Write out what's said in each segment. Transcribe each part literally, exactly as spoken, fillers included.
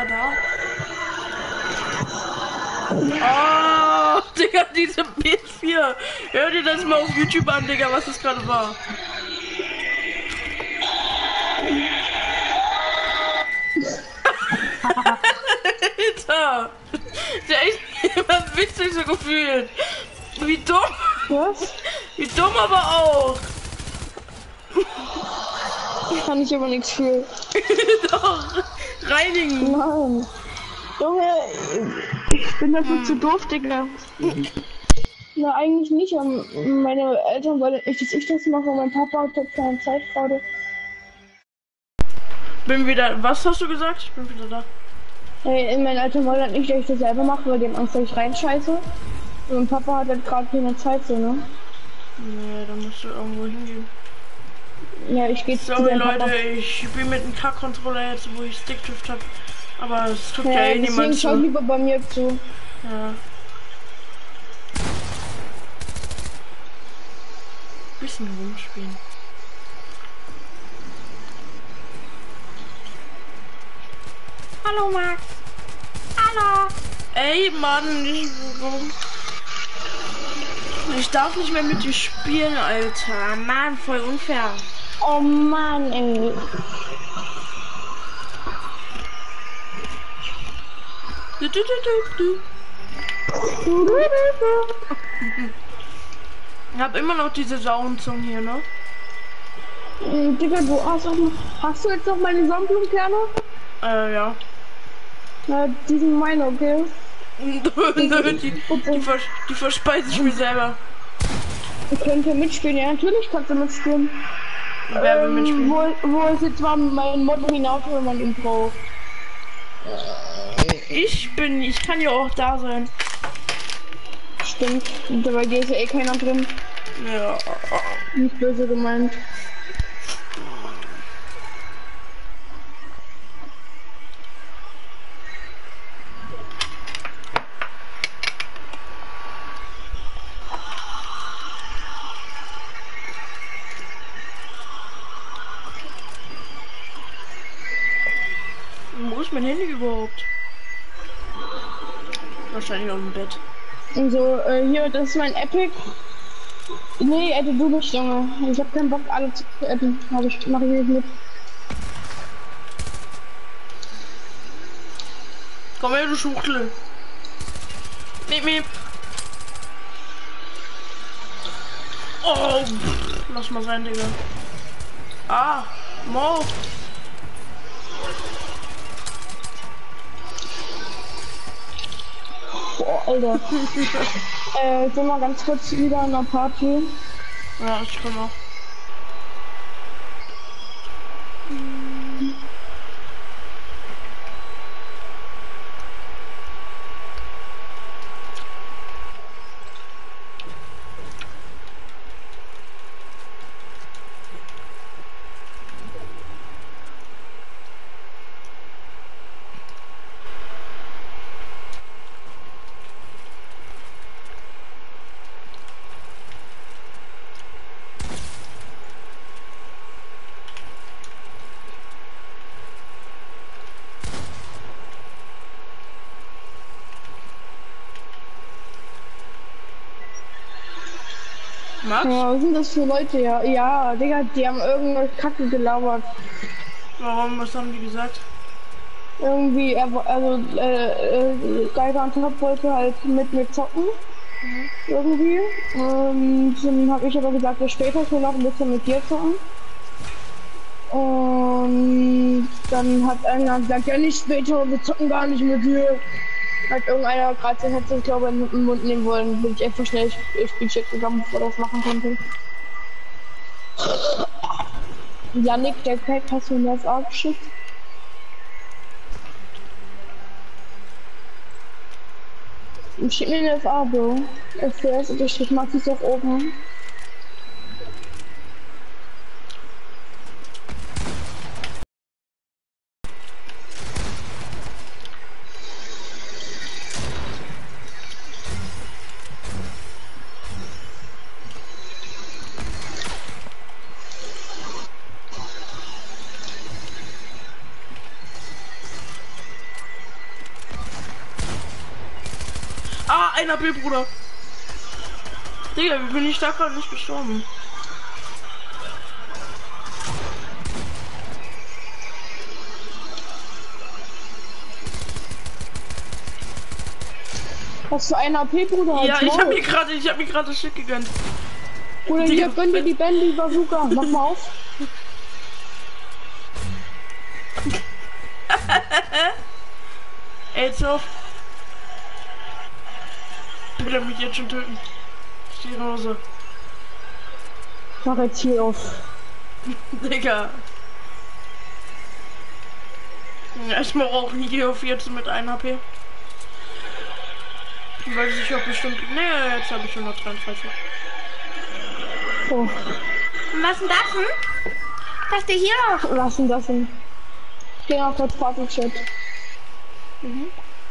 wieder da? Oh, Digga, diese P S vier. Hör dir das mal auf YouTube an, Digga, was das gerade war. Alter. Der echt immer witzig so gefühlt. Wie dumm. Was? Wie dumm aber auch. Kann ich aber nichts für. Doch. Reinigen. Nein. Junge, ich bin dafür hm. zu doof, Digga. Na, eigentlich nicht. Meine Eltern wollen nicht, dass ich das mache. Mein Papa hat jetzt keine Zeit gerade. Bin wieder. Was hast du gesagt? Ich bin wieder da. Hey, meine Eltern wollen halt nicht, dass ich das selber mache, weil die haben Angst, dass ich reinscheiße. Und mein Papa hat halt gerade keine Zeit, so, ne? Nee, dann musst du irgendwo hingehen. Ja, ich gehe zu Sorry, Leute, Papa. Ich spiele mit einem K-Controller jetzt, wo ich Stickdrift habe. Aber es trifft ja, ja eh niemand zu. Deswegen lieber bei mir zu. Ja. Bisschen rumspielen. Hallo Max. Hallo. Ey Mann, ich, ich darf nicht mehr mit dir spielen, Alter. Mann, voll unfair. Oh Mann, ey. Du, du, du, du, du. Ich hab immer noch diese Saunzungen hier, ne? Mm, Digga, du hast auch noch, hast du jetzt noch meine Sonnenblumenkerne? Äh, ja. Na, die sind meine, okay? Nö, nö, die, die, vers die verspeise ich mir selber. Ich könnte mitspielen, ja, natürlich kannst du mitspielen. Wer will ähm, mitspielen? Wo, wo ist jetzt mal mein Mod hinaus, wenn man ihn braucht? Ich bin, ich kann ja auch da sein. Stimmt, dabei ist ja eh keiner drin. Ja. Nicht böse gemeint. Wo ist mein Handy überhaupt? Wahrscheinlich auf dem Bett. So, äh, hier, das ist mein Epic. Nee, adde du mich, Junge. Ich hab keinen Bock, alle zu adden. Aber ich mache hier nicht mit. Komm her, du Schuchtel. Miep, miep. Oh, lass mal sein, Digga. Ah, Mo. Boah, Alter. äh, ich bin mal ganz kurz wieder in der Party. Ja, ich komm auch. Max? Ja, was sind das für Leute? Ja, ja, Digga, die haben irgendeine Kacke gelabert. Warum? Was haben die gesagt? Irgendwie, er, also, äh, äh, Geiger und Top wollte halt mit mir zocken. Mhm. Irgendwie. Und dann habe ich aber gesagt, ja, später ich will noch ein bisschen mit dir zocken. Und dann hat einer gesagt, ja nicht später, wir zocken gar nicht mit dir. Hat irgendeiner gerade sein Headset, ich glaube, in den Mund nehmen wollen, bin ich einfach schnell Spielcheck gegangen, bevor das machen konnte. Yannick, der Pack, hast du mir das auch geschickt? Schick mir eine F A, Bro. F S, unterstrich Max ist auch oben. ein A P, Bruder. Digga, wie bin ich da gerade nicht gestorben? Was für ein A P, Bruder? Ja, Als ich Maul. hab mir gerade, ich hab mir gerade Shit gegönnt. Bruder, hier, gönn dir die Bandy Bazooka. Mach mal auf. Ey, jetzt auf. Ich will mich jetzt schon töten. Ich geh raus. Mach jetzt hier auf. Digga. Erstmal rauchen hier auf jetzt mit einem H P. Weil ich auch bestimmt. Nee, jetzt habe ich schon noch dreiunddreißig. Oh. Was denn das denn? Was steht hier noch? Was denn das denn? Ich geh mal kurz Party-Chat. Mhm.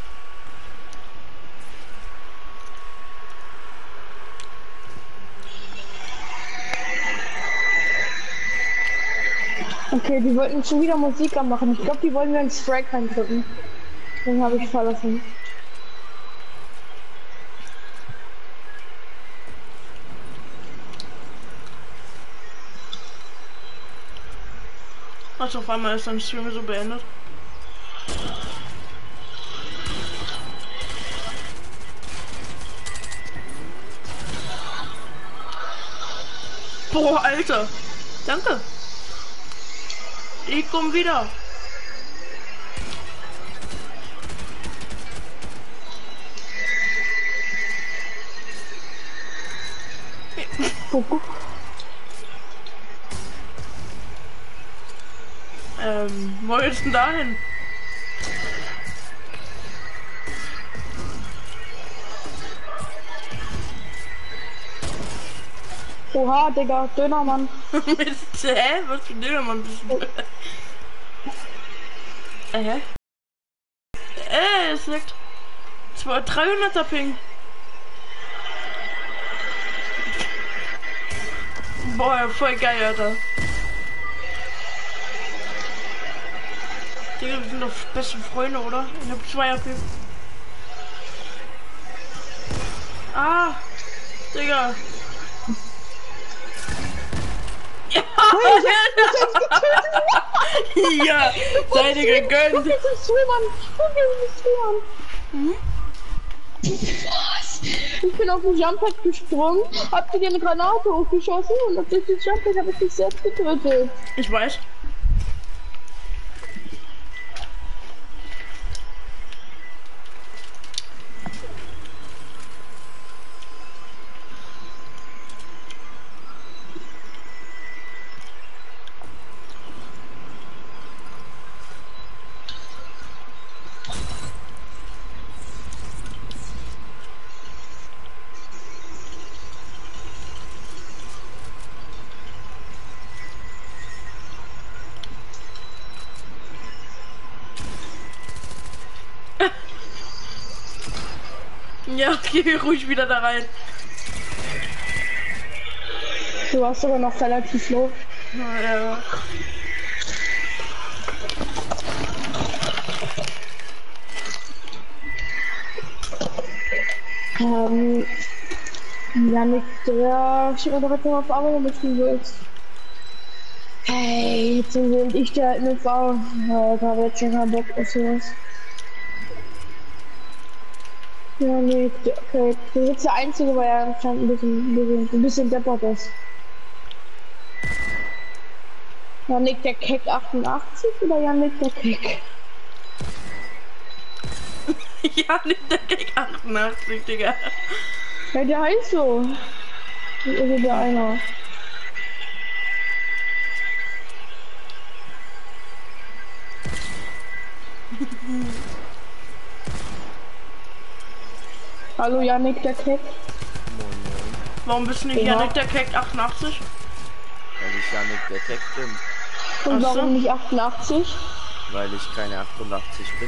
Okay, die wollten schon wieder Musik anmachen. Ich glaube, die wollen wir ins Strike reindrücken. Den habe ich verlassen. Also auf einmal ist dann Stream so beendet. Boah, Alter. Danke. Ich komm wieder. ähm, wo ist denn dahin? Oha, Digga, Dönermann. Mist, hä? Was für Dönermann bist du? Äh, hä? Äh, es liegt. dreihunderter Ping. Boah, voll geil, Alter. Digga, wir sind doch beste Freunde, oder? Ich hab zwei A P. Ah, Digga. Ja, ja, sei dir gegönnt. Mhm. Was? Ich bin auf den Jumppad gesprungen, hab dir eine Granate hochgeschossen und durch das Jumppad habe ich dich selbst getötet. Ich weiß. Ja, geh ruhig wieder da rein. Du warst sogar noch relativ low. Ja. Ähm, Janik, der steht mir direkt auf Arbeit, wenn du willst. Hey, jetzt sind ich der mit Frau. Ja, da wird schon kein Bock auf sowas. Ja, nee, okay. Du bist jetzt der Einzige, weil er anscheinend ein bisschen, ein bisschen, ein bisschen deppert ist. Janik der Keck achtundachtzig oder Janik der Keck? Janik der Keck achtundachtzig, Digga. Ja, der heißt so. Wie ist der einer? Hallo Janik der Keck. Moin, moin. Warum bist du nicht Ja. Janik der Keck achtundachtzig? Weil ich Janik der Keck bin. Und Ach so. warum nicht achtundachtzig? Weil ich keine achtundachtzig bin.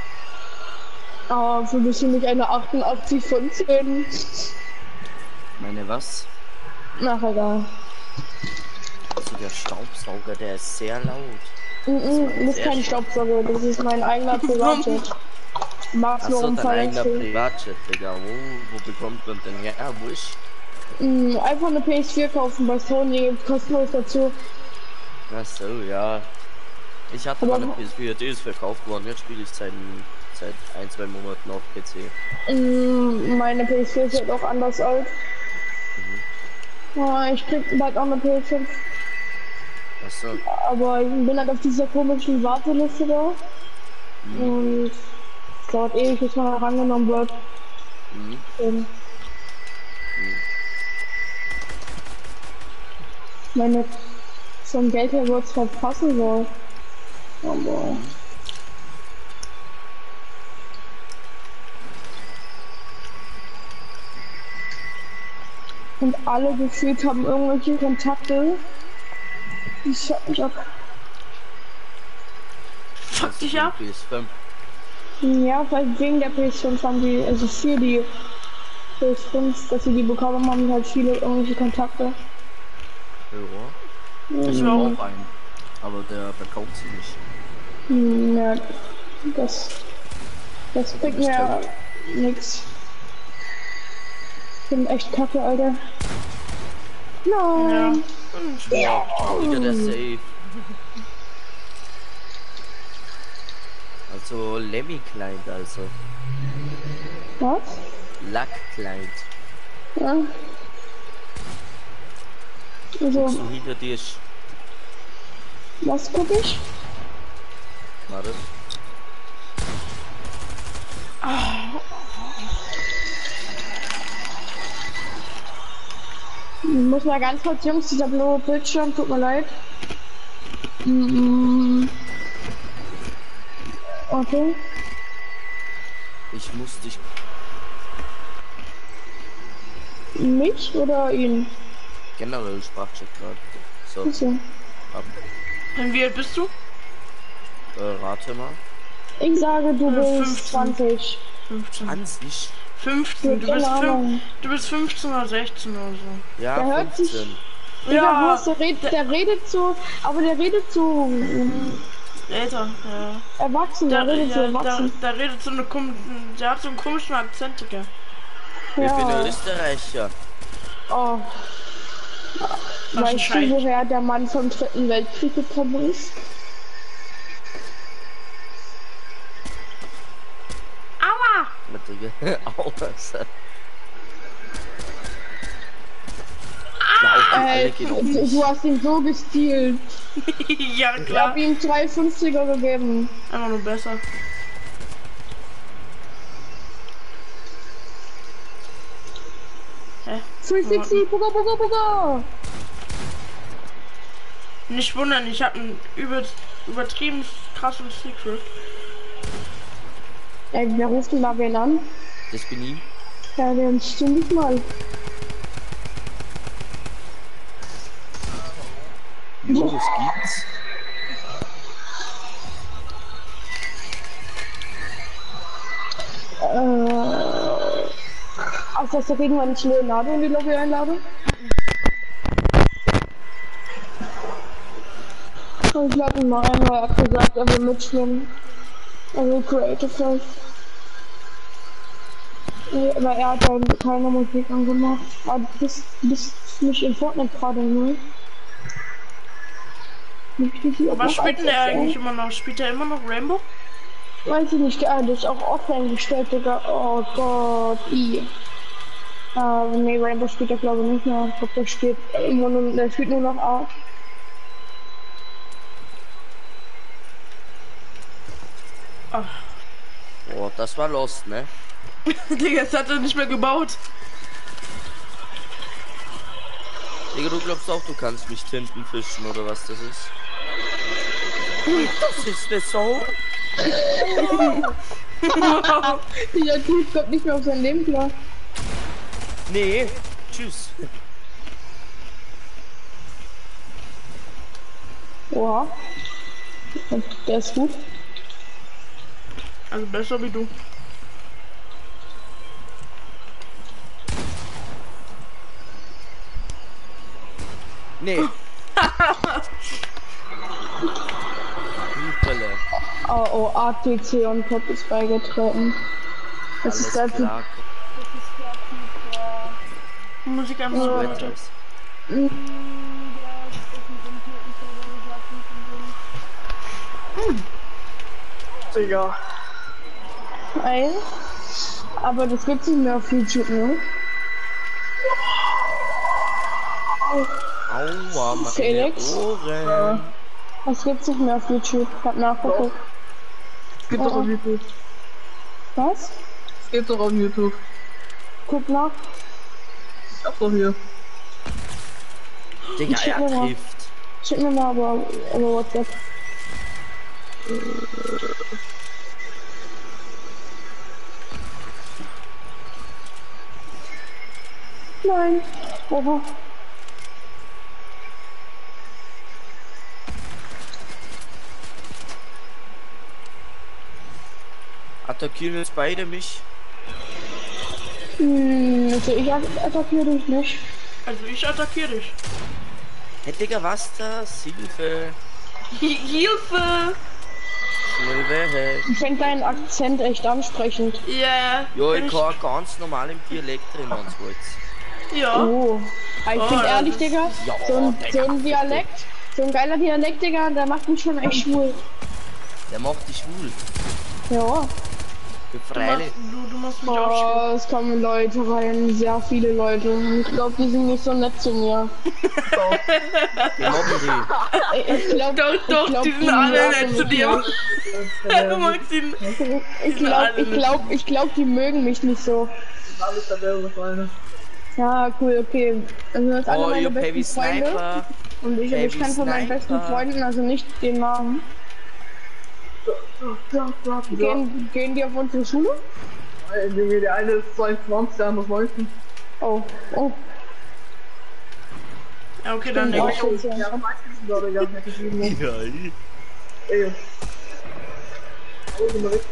Aber für bist du nicht eine achtundachtzig von zehn. Meine was? Ach egal. Also der Staubsauger, der ist sehr laut. Mm -mm, das ist sehr kein schön. Staubsauger, das ist mein eigener Privatjet. Mag's nur Achso, dein umfallen. eigener Privatjet, Digga. Wo, wo bekommt man denn her? Wo ich? Mm, einfach eine P S vier kaufen bei Sony, gibt's kostenlos dazu. Ach so, ja. Ich hatte Aber- mal eine P S vier, die ist verkauft worden. Jetzt spiele ich seit, seit ein, zwei Monaten auf P C. Mm, meine P S vier ist halt auch anders alt. Ja, ich krieg bald auch eine P S fünf. Achso. Aber ich bin halt auf dieser komischen Warteliste da. Mhm. Und es dauert ewig, bis man auch angenommen wird. Mhm. Und meine, zum Geld her wird es halt passen soll. Aber. Und alle gefühlt haben irgendwelche Kontakte. Ich hab mich ab. Fuck dich ab. P S fünf. Ja, vielleicht wegen der P S fünf haben die, also für die P S fünf, dass sie die bekommen haben, halt viele irgendwelche Kontakte. Ja. Ich Mhm. will auch einen. Aber der verkauft sie nicht. Hm, ja, das, das bringt bist mir tot. nix. Ich bin echt kacke, Alter. Nein! Ja. Boah, wieder der Safe. Also Lemmy Client, also. Was? Luck Client. Ja. Also, So hinter dir ist. was guck ich? Warte. Ich muss mal ganz kurz, Jungs, dieser blaue Bildschirm, tut mir leid. Mhm. Okay. Ich muss dich. Mich oder ihn? Generell Sprachcheck gerade. So, Achso. ab. Und wie alt bist du? Äh, rate mal. Ich sage, du Äh, bist fünfzehn. zwanzig. fünfzehn. zwanzig? fünfzehn. Du Keine bist, Ahnung. fünf, du bist fünfzehn oder sechzehn oder so. Ja, Der hört sich- fünfzehn. Ja, Ja, was, der, redet, der redet so, aber der redet so älter, ja. erwachsen, Der, der, redet so ja, der, erwachsen. der redet so eine kom der hat so einen komischen Akzent, Digga. Ich bin ein Ja. Österreicher. Oh. Was ein Weißt du, Scheiß. woher der Mann vom Dritten Weltkrieg gekommen ist? Aua! Mit Digga. Au, was? Ja, auch die alle Äh, gehen auf du, mich. du hast ihn so gestealt. Ja, Ich klar. hab ihm drei fünfziger gegeben. Einfach nur besser. Hä? drei sechzig, Buga, Buga, Buga. Nicht wundern, ich habe ein über, übertrieben krasses Secret. Ey, wer ruft denn da wen an? Das bin ich. Ja, den stimmt ich mal. Jo, was gibt's? Äh, auf das reden wir nicht Leonardo in die Lobby einladen? Ich lade ihn mal ein, weil er hat gesagt, er will mitschwimmen. Er will Creative Life. Nee, aber er hat dann keine Musik angemacht. Aber du bist, bist nicht in Fortnite gerade, ne? Was spielt denn er eigentlich immer noch? Spielt er immer noch Rainbow? Weiß ich nicht, der ist auch offline gestellt, Digga. Oh Gott, i. Äh, nee, Rainbow spielt er glaube ich nicht mehr. Ich glaube, der spielt immer nur, der spielt nur noch Art. Ach, Oh, das war Lost, ne? Digga, das hat er nicht mehr gebaut. Digga, du glaubst auch, du kannst mich Tinten fischen oder was das ist? Das ist eine Sau. Dieser Typ kommt nicht mehr auf sein Leben klar. Nee, tschüss. Oha. Und der ist gut. Also besser wie du. Nee. Hüpele. Oh, oh, A T C und Top ist beigetreten. Das Alles ist der Typ. klar. Musik einfach so So weiter. etwas. Digga. Ein. Aber das gibt's nicht mehr auf YouTube, ne? Aua, meine Felix? Ohren. Das gibt's nicht mehr auf YouTube. Ich hab nachgeguckt. Es gibt doch Oh. auf YouTube. Was? Es gibt doch auf YouTube. Guck nach. Ich hab doch hier. Digga, Schick er mir mal. trifft. Schick mir mal aber über WhatsApp. Nein. Oha. Attackieren jetzt beide mich? Hm, also ich att- attackiere dich nicht. Also ich attackiere dich. Hey Digga, was das? Hilfe. Hi- Hilfe! Schnell weg. Ich finde deinen Akzent echt ansprechend. Ja. Ja, bin ich kann ganz normal im Dialekt reden, wenn's wollt. Ja. Oh. Aber ich Oh, finde das ehrlich, ist- Digga, Ja, so ein, Digga, so ein bitte. Dialekt, so ein geiler Dialekt, Digga, der macht mich schon echt schwul. Der macht dich schwul. Ja. Für Du Freilich. machst, du, du machst mich auch schwul. Oh, es kommen Leute rein, sehr viele Leute. Ich glaube, die sind nicht so nett zu mir. Die mobben Ich, ich glaube, Doch, doch, glaub, die sind alle mögen nett zu mich dir. nicht. Du magst ihn. Ich glaube, ich glaube, ich glaube, die mögen mich nicht so. Alles derselbe Freunde. Ja, cool, okay. Also das die. alle Oh, meine you heavy besten Freunde. Sniper. Und ich, Heavy ich kann von meinen besten Sniper. Freunden, also nicht den Namen. Ja, ja, ja. Gehen, gehen die auf unsere Schule? Junge, der eine ist zweiundzwanzig, der andere ist neunzehn. Oh, oh. Ja, okay, dann Ja, denke ich. scheiße. Ja, meistens da, Digga. Hätte ich ihn noch. Ja, ich- Ey. Oh, geh mal weg.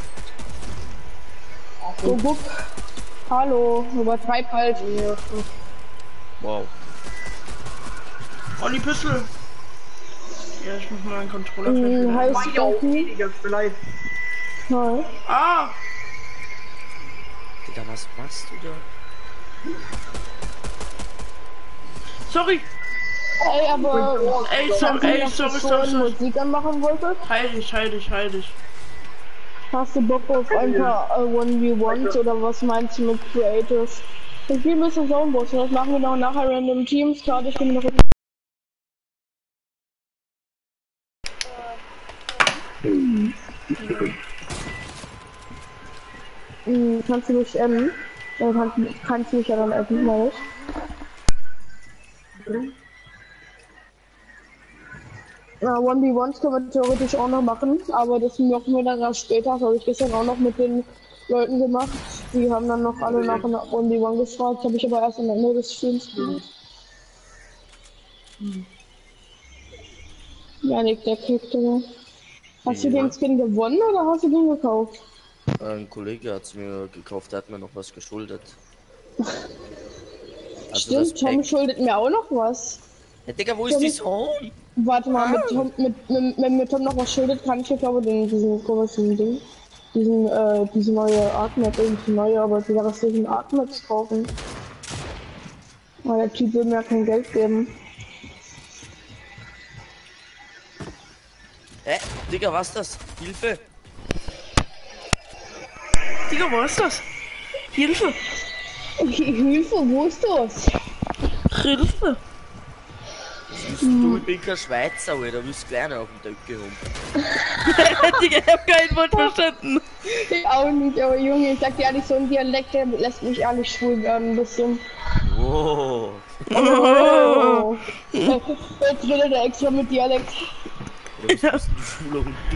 So, guck. Hallo, übertreib halt. Ja, Wow. Oh, die Pistole. Ja, ich muss mal meinen Controller Hm, finden. heißt mach ich auch. Doki. Digga, vielleicht. Nein. Ah! Digga, was machst du da? Sorry! Ey, aber. Ey, Kannst sorry, du ey, mir, dass sorry, du sorry, schon sorry. Musik anmachen wolltest? Heil dich, heil dich, heil dich. Hast du Bock auf ein paar äh, eins v eins oder was meinst du mit Creative? Ich spiele ein bisschen Zonebox, das machen wir noch nachher Random Teams. Gerade ich bin noch. Hm, kannst du mich adden? Dann kannst, kannst du mich ja dann adden, meine ich. Ja, eins v eins können wir theoretisch auch noch machen, aber das machen wir dann erst später. Das habe ich gestern auch noch mit den Leuten gemacht. Die haben dann noch alle nach einer eins v eins gefragt, habe ich aber erst am Ende des Streams gemacht. Janik, der kriegt oder? Hast du Ja. den Skin gewonnen oder hast du den gekauft? Ein Kollege hat's mir gekauft, der hat mir noch was geschuldet. Also Stimmt, das Tom Pack. schuldet mir auch noch was. Ja, Digga, wo ist die Sohn? Warte mal, mit Tom, mit, mit, wenn mir Tom noch was schuldet, kann ich ja glaube den diesen komischen Ding. Diesen, äh, diese neue Artmap, irgendwie neue, aber die restlichen Artmaps kaufen. Weil der Typ will mir ja kein Geld geben. Hä? Digga, was das? Hilfe! Digga, wo ist das? Hilfe! Hilfe, wo ist das? Hilfe! Du, ich bin kein Schweizer, Alter, du bist kleiner auf dem Deck gehoben. Digga, ich hab kein Wort verstanden. Ich auch nicht, aber Junge, ich sag dir ehrlich, so ein Dialekt, der lässt mich ehrlich schwul werden, ein bisschen. Wow. Oh. Jetzt redet er extra mit Dialekt. Du bist ein schwuler Hund.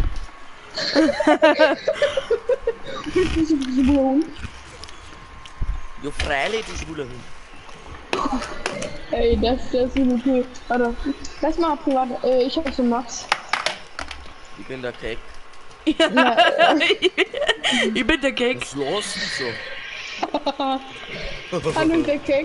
Jo, freilich, du schwuler Hund. Ey, das, das ist übel cool. Warte, lass mal privat, äh, ich hab so Max. Ich bin der Keck. Ich bin der Cake. Was los denn so? Hallo, der Keck.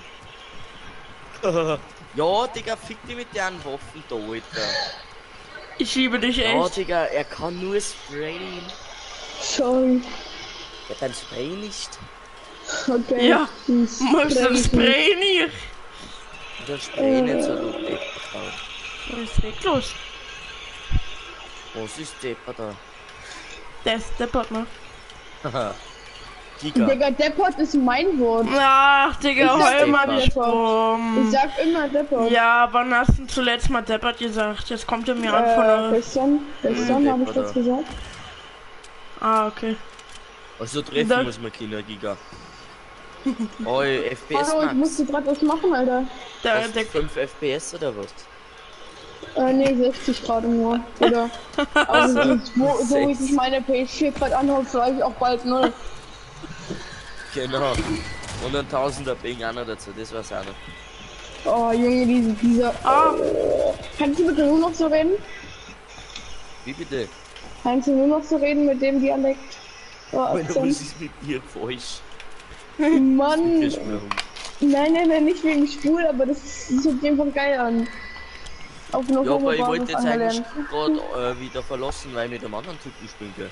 Ja, Digga, fick dich mit deinen Waffen da, Alter. Ich liebe dich Oh, echt. Digga, er kann nur sprayen. Sorry. Ja, dann spray nicht. Okay. Ja, Das Muss spray das ich nicht. Sprayen hier? Und dann spray nicht so, du Depp. Was ist weg los? Was ist Depper da? Der ist deppert, ne? Haha. Giga. Digga, Deppert ist mein Wort. Ach, Digga, Ich sag heul mal deppert. nicht rum. Ich sag immer Deppert. Ja, wann hast du zuletzt mal deppert gesagt? Jetzt kommt er mir an von Äh, der... gestern, gestern Mhm, habe ich Deppert, das ja. gesagt. Ah, okay. Also treffen Da- muss man Kinder, Giga. Oh, F P S Hallo, ich Max. musste gerade was machen, Alter. Der, Was, der, fünf F P S oder was? Äh, nee, sechzig gerade nur. Oder? Also, so, so wie sich meine P S vier gerade anhaut, vielleicht auch bald null. Genau. Und ein Tausender Ping auch noch dazu, das war's auch noch. Oh, Junge, diese, dieser. Ah. Oh. Kannst du bitte nur noch so reden? Wie bitte? Kannst du nur noch so reden mit dem Dialekt? Oh, Meine Akzent. Musik ist mit mir falsch. Mann. Ich mir um. Nein, nein, nein, nicht wegen schwul, aber das, das hört sich einfach geil an. Auf einer Ja, aber ich wollte Homo-Basis jetzt eigentlich angelernt. gerade äh, wieder verlassen, weil ich mit einem anderen Typen spielen kann.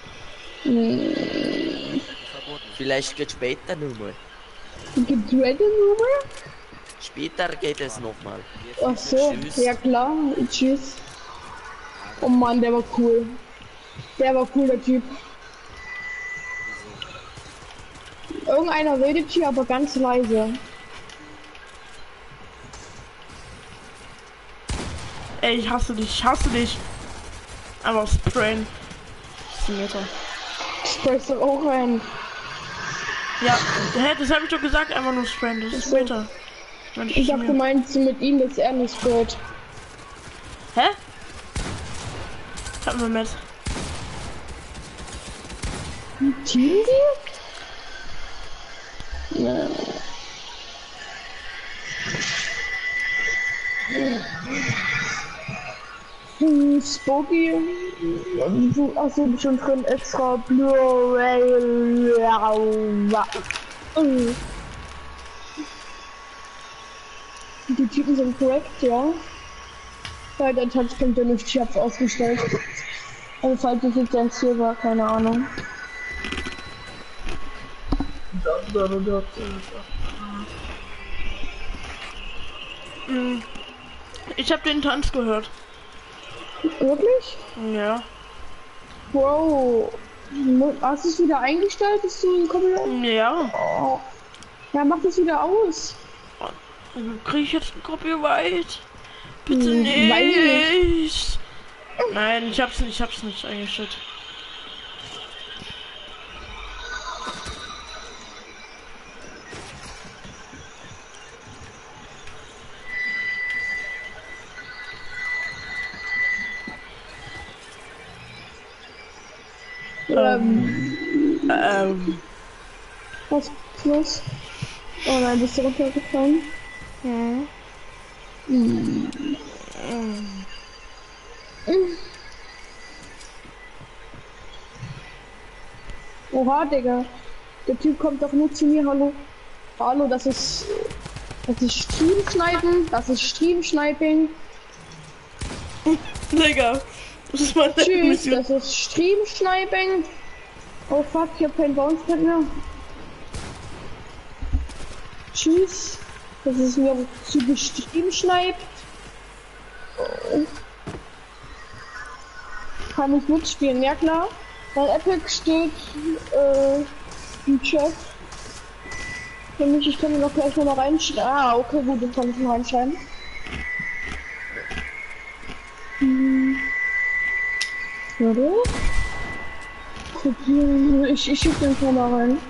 Hm. Vielleicht geht später nochmal. Gibt's Reddit Nummer? Später geht es nochmal. Ach so, Tschüss. ja klar, tschüss. Oh Mann, der war cool. Der war cool, der Typ. Irgendeiner redet hier, aber ganz leise. ey, ich hasse dich, ich hasse dich. Aber sprayen. Meter. Sprayst du auch rein. Ja, hä, das habe ich doch gesagt, einfach nur sprayen, das ist so. Meter. Ich hab gemeint, so mit ihm, dass er nicht sprayt. Hä? Haben wir mit. Team die? Ja. Hm, Spooky. Du hast du schon drin extra Blu-ray. Hm. Die Typen sind korrekt, ja. Weil der Touchpoint ja nicht scharf ausgestellt. Also falls ich jetzt ein Ziel war, keine Ahnung. Hm. Ich habe den Tanz gehört. Wirklich? Ja. Wow. Mu- Hast du es wieder eingestellt? Bist du ein Copyright? Ja. Oh. Ja, mach das wieder aus. Krieg ich jetzt ein Copyright? Bitte Hm, weiß ich nicht. Nein, ich hab's nicht, ich hab's nicht eingestellt. Ähm, Ähm. was ist los? Oh nein, bist du runtergefallen? Hm. Hm. Oha, Digga. Der Typ kommt doch nur zu mir, hallo. Hallo, das ist... Das ist Stream-Snipen, das ist Stream-Sniping. Digga. Das ist meine Tschüss, Mission. das ist Stream-Sniping. Oh fuck, ich hab keinen Bounce-Pad mehr. Tschüss. Das ist mir zu gestream-sniped. Oh. Kann ich mitspielen, ja klar. Bei Epic steht äh, im Chat. Für mich, ich kann noch gleich noch mal reinschreiben. Ah, okay, gut, das kann ich noch reinschreiben. Hm. Warte. Kopieren. Ich, ich schick den schon mal rein.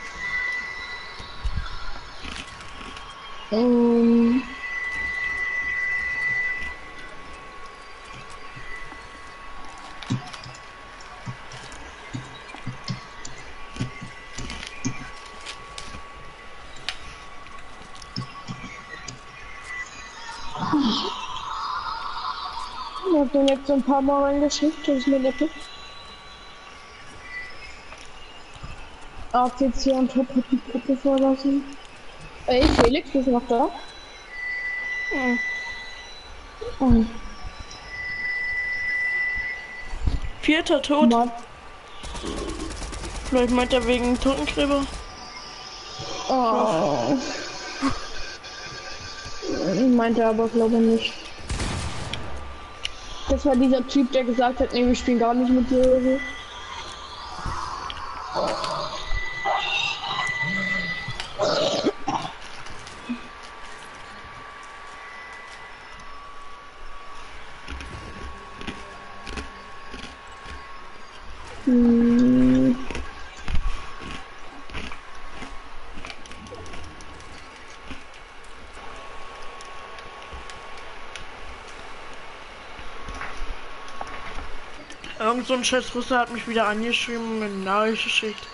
Ähm. Ich hab den jetzt ein paar Mal reingeschickt, das ist mir lecker. A C C und Top hat die Gruppe verlassen. Ey, Felix, bist du noch da? Hm. Oh. Vierter Tod. Mann. Vielleicht meint er wegen Totengräber. Oh. Meinte aber glaube nicht. Das war dieser Typ, der gesagt hat, nee, wir spielen gar nicht mit dir oder so. Hm. Irgend so ein scheiß Russer hat mich wieder angeschrieben und mir eine Nachricht geschickt.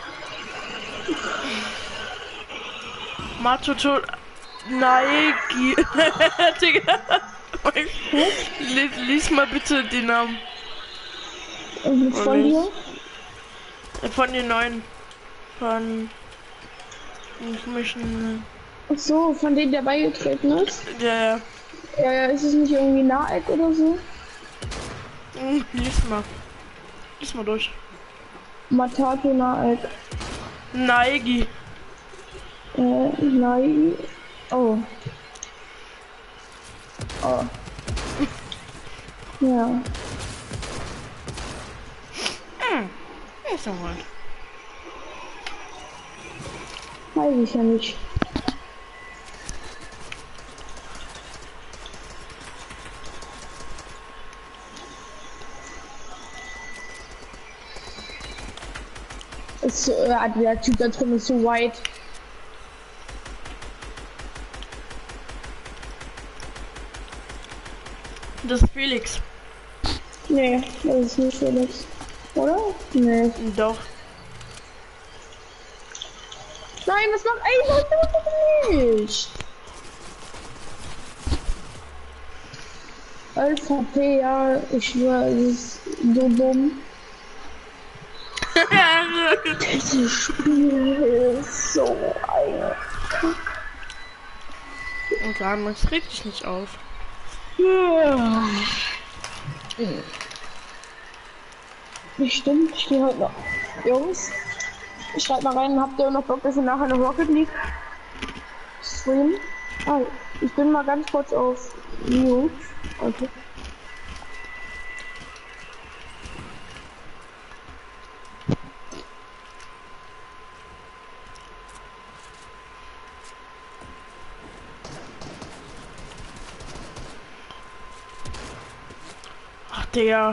Macho tot. Nike. Digga. Lies, lies mal bitte den Namen. Und von dir? Von den neuen. Von. Komischen. Ach so, von denen der beigetreten ist? Ja, ja. Ja, ja, ist es nicht irgendwie Naheck oder so? Hm, lies mal. Lies mal durch. Matato Naheck. Naegi. Äh, nein. Oh. Oh. Ja. Hm. Ist doch mal. Weiß ich ja nicht. Ist so, ja, der Typ da drin ist so white. Das ist Felix. Nee, das ist nicht Felix. Oder? Nee. Doch. Nein, was macht ey, was macht das nicht? Alpha P, ja, ich schwör, es ist so dumm. Dieses Spiel ist so ein. Und dann, es regt dich nicht auf. Ja. Das stimmt, ich gehe heute noch. Jungs, schreibt mal rein, habt ihr noch Bock, dass wir nachher eine Rocket League streamen? Ah, ich bin mal ganz kurz auf Mute. Okay. Ach, Digga.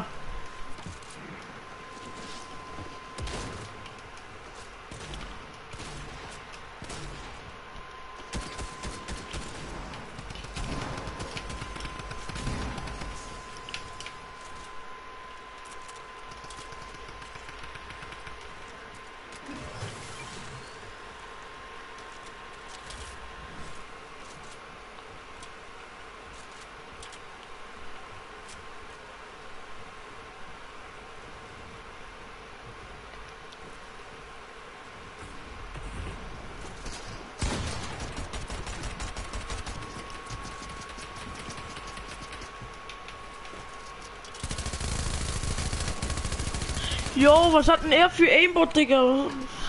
Jo, was hat denn er für Aimbot, Digga?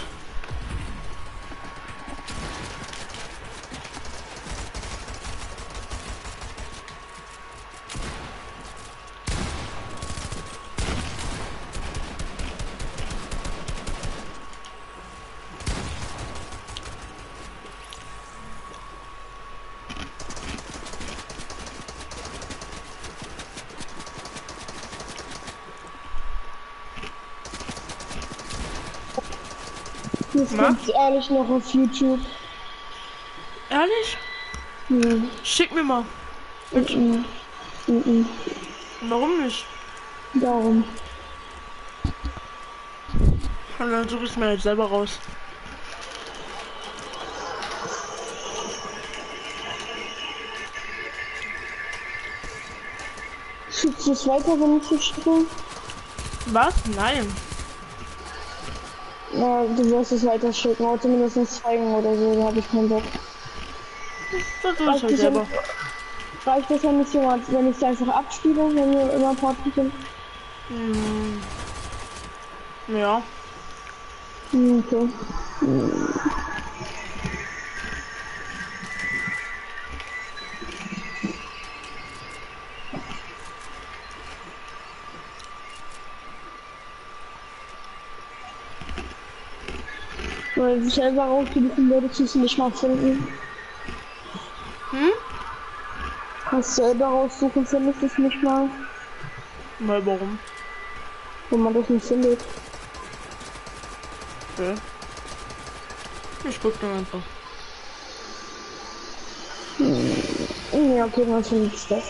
Das Ma? gibt's ehrlich noch auf YouTube. Ehrlich? Hm. Schick mir mal. Mhm. Mhm. Warum nicht? Darum. Und dann suche ich es mir halt selber raus. Schickst du es weiter, wenn ich es schicke? Was? Nein. Na, du wirst es weiter schicken, oder zumindest zeigen oder so, da habe ich keinen Bock. Das tue ich Reicht halt es ja selber. nicht- reicht das ja nicht jemand, wenn ich es einfach abspiele, wenn wir immer Party sind? Hm. Ja. Okay. Weil ich selber rausgefunden würde, ich es nicht mal finden. Hm? Kannst selber raussuchen, findest du es nicht mal. Mal warum? Wenn man das nicht findet. Okay. Ich guck dann einfach. Hm. Ja, okay, dann findet es das.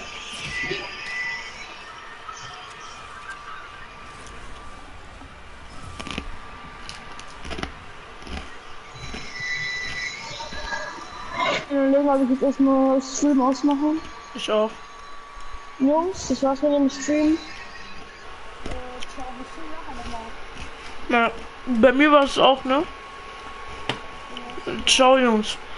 Dann habe ich jetzt erstmal Stream ausmachen. Ich auch. Jungs, das war's mit dem Stream. Na, bei mir war es auch, ne? Ciao, Jungs.